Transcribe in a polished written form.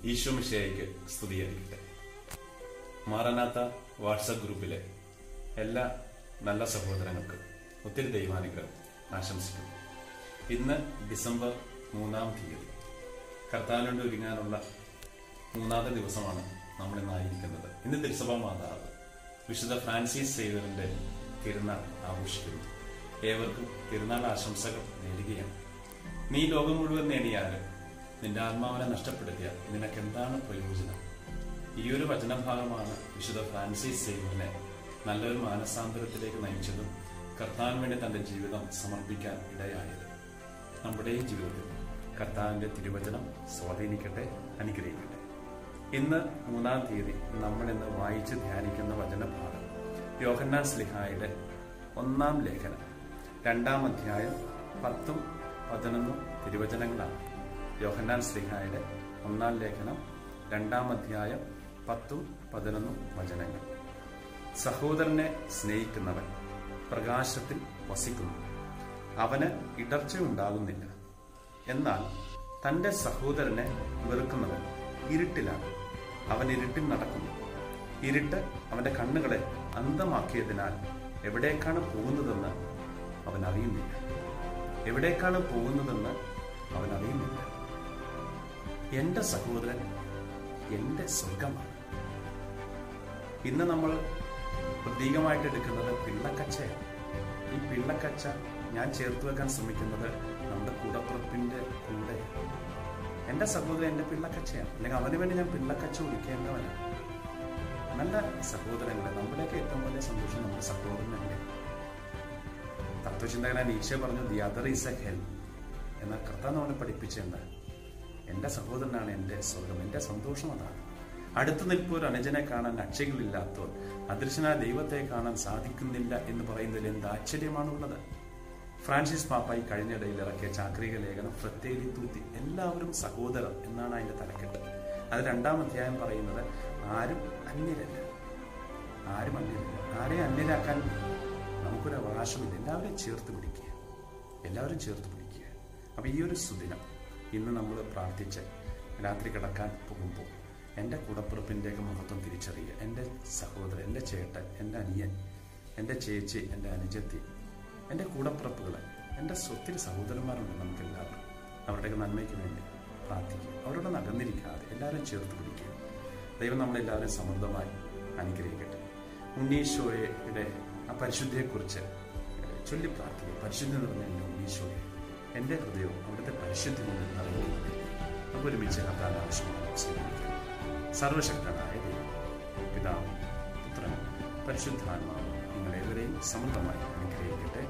ഈശോ മിശിഹായ്ക്ക് സ്തുതിയായിരിക്കട്ടെ. മാറനാത്ത വാട്സപ്പ് ഗ്രൂപ്പിലെ എല്ലാ നല്ല സഹോദരങ്ങൾക്കും ഒത്തിരി ദൈവാനുഗ്രഹം ആശംസിക്കുന്നു. ഇന്ന് ഡിസംബർ 3-ാം തീയതി കർത്താവിനോട് ഒരുങ്ങാനുള്ള 3-ാമത്തെ ദിവസമാണ് നമ്മൾ ഇന്നായിരിക്കുന്നത്. ഇന്ന് തിരുസഭാ മാതാവ് വിശുദ്ധ ഫ്രാൻസിസ് സേവ്യറിന്റെ തിരുനാൾ ആഘോഷിക്കുന്നു. ഏവർക്കും തിരുനാൾ ആശംസകൾ നേരുകയാണ്. നീ ലോകം മുഴുവൻ നേടിയാലും നിന്റെ ആത്മാവിനെ നഷ്ടപ്പെടുത്തിയ നിനക്ക് എന്താണ് പ്രയോജനം? ഈ ഒരു വചനഭാഗമാണ് വിശുദ്ധ ഫ്രാൻസിസ് സേവ്യറിനെ നല്ലൊരു മാനസാന്തരത്തിലേക്ക് നയിച്ചതും കർത്താവിന് വേണ്ടി തന്റെ ജീവിതം സമർപ്പിക്കാൻ ഇടയായത്. നമ്മുടെയും ജീവിതത്തിൽ കർത്താവിന്റെ തിരുവചനം സ്വാധീനിക്കട്ടെ, അനുഗ്രഹിക്കട്ടെ. ഇന്ന് 3-ാം തീയതി നമ്മൾ ഇന്ന് വായിച്ച് ധ്യാനിക്കുന്ന വചനഭാഗം യോഹന്നാൻ ശ്ലീഹായുടെ 1-ാം ലേഖനം 2-ാം അധ്യായം 10-11 തിരുവചനങ്ങളാണ്. യോഹന്നാൻ ശ്ലീഹായുടെ 1-ാം ലേഖനം 2-ാം അധ്യായം 10-11 വചനങ്ങൾ. സഹോദരനെ സ്നേഹിക്കുന്നവൻ പ്രകാശത്തിൽ വസിക്കുന്നു, അവന് ഇടർച്ചയുണ്ടാകുന്നില്ല. എന്നാൽ തന്റെ സഹോദരനെ വെറുക്കുന്നവൻ ഇരുട്ടിലാണ്, അവൻ ഇരുട്ടിൽ നടക്കുന്നു. ഇരുട്ട് അവന്റെ കണ്ണുകളെ അന്ധമാക്കിയതിനാൽ എവിടേക്കാണ് പോകുന്നതെന്ന് അവൻ അറിയുന്നില്ല. എവിടേക്കാണ് പോകുന്നതെന്ന് അവൻ അറിയുന്നില്ല. എന്റെ സഹോദരൻ എന്റെ സ്വർഗമാണ്. ഇന്ന് നമ്മൾ പ്രതീകമായിട്ട് എടുക്കുന്നത് പിള്ളക്കച്ചയാണ്. ഈ പിള്ളക്കച്ച ഞാൻ ചേർത്ത് വെക്കാൻ ശ്രമിക്കുന്നത് നമ്മുടെ കൂടപ്പിറപ്പിന്റെ കൂടെ. എന്റെ സഹോദരൻ എന്റെ പിള്ളക്കച്ചയാണ്, അല്ലെങ്കിൽ അവന് വേണ്ടി ഞാൻ പിള്ളക്കച്ച ഒഴിക്കേണ്ടവനാണ്. നല്ല സഹോദരങ്ങളെ, നമ്മുടെയൊക്കെ ഏറ്റവും വലിയ സന്തോഷം നമ്മുടെ സഹോദരനല്ലേ. തത്വചിന്തകനായ നീച്ചെ പറഞ്ഞു, the other is a hell എന്ന കർത്താവ് നമ്മളെ പഠിപ്പിച്ചെന്താ? എന്റെ സഹോദരനാണ് എന്റെ സ്വർഗം, എന്റെ സന്തോഷം അതാണ്. അടുത്തു നിൽപ്പോർ അനുജനെ കാണാൻ അക്ഷയങ്ങളില്ലാത്തവർ അദൃശ്യനായ ദൈവത്തെ കാണാൻ സാധിക്കുന്നില്ല എന്ന് പറയുന്നതിൽ എന്ത് ആശ്ചര്യമാണുള്ളത്. ഫ്രാൻസിസ് പാപ്പായി കഴിഞ്ഞിടയിൽ ഇറക്കിയ ചാക്രിക ലേഖനം ഫ്രത്തേലി തൂത്തി, എല്ലാവരും സഹോദരർ എന്നാണ് അതിന്റെ തലക്കെട്ട്. അത് 2-ാം അധ്യായം പറയുന്നത് ആരും അന്യരല്ല, ആരും അന്യരല്ല. ആരെയും അന്യരാക്കാൻ നമുക്കൊരു അവകാശമില്ല. എല്ലാവരും ചേർത്ത് പിടിക്കുക, എല്ലാവരും ചേർത്ത് പിടിക്കുക. അപ്പൊ ഈ ഒരു സുദിനം ഇന്ന് നമ്മൾ പ്രാർത്ഥിച്ച് രാത്രി കിടക്കാൻ പോകുമ്പോൾ എൻ്റെ കൂടപ്പിറപ്പിൻ്റെയൊക്കെ മഹത്വം തിരിച്ചറിയുക. എൻ്റെ സഹോദരൻ, എൻ്റെ ചേട്ടൻ, എൻ്റെ അനിയൻ, എൻ്റെ ചേച്ചി, എൻ്റെ അനുജത്തി, എൻ്റെ കൂടപ്പിറപ്പുകൾ, എൻ്റെ ഒത്തിരി സഹോദരന്മാരുണ്ട് നമുക്കെല്ലാവരും. അവരുടെയൊക്കെ നന്മയ്ക്ക് വേണ്ടി പ്രാർത്ഥിക്കുക. അവരോട് അകന്നിരിക്കാതെ എല്ലാവരും ചേർത്ത് പിടിക്കുക. ദൈവം നമ്മളെല്ലാവരും സമൃദ്ധമായി അനുഗ്രഹിക്കട്ടെ. ഉണ്ണീശോയുടെ ആ പരിശുദ്ധിയെക്കുറിച്ച് ചൊല്ലി പ്രാർത്ഥിക്കുക. പരിശുദ്ധി നിറഞ്ഞ എൻ്റെ ഉണ്ണീശോയെ, എൻ്റെ ഹൃദയവും അവിടുത്തെ പരിശുദ്ധി കൊണ്ട് നിറഞ്ഞിരിക്കട്ടെ. നമുക്ക് ഒരുമിച്ച് കർത്താവിന്റെ ആവശ്യമാണ് സ്വീകരിക്കുക. സർവശക്തനായ ദൈവം, പിതാവും പുത്രനും പരിശുദ്ധാത്മാവും നിങ്ങളേവരെയും സമൃദ്ധമായി അനുഗ്രഹിക്കട്ടെ.